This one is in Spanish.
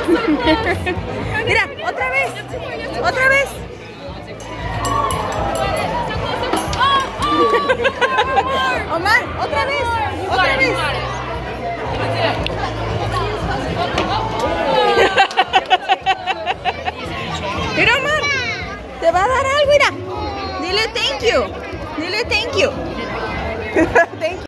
Mira, otra vez. Otra vez. Omar, otra vez. Otra vez. Mira, Omar. Te va a dar algo, mira. Dile thank you. Dile thank you. Thank you.